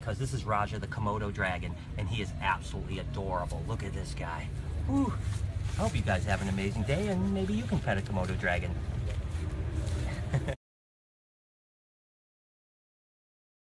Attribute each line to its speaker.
Speaker 1: because this is Raja the Komodo dragon, and he is absolutely adorable. Look at this guy. Whew. I hope you guys have an amazing day, and maybe you can pet a Komodo dragon.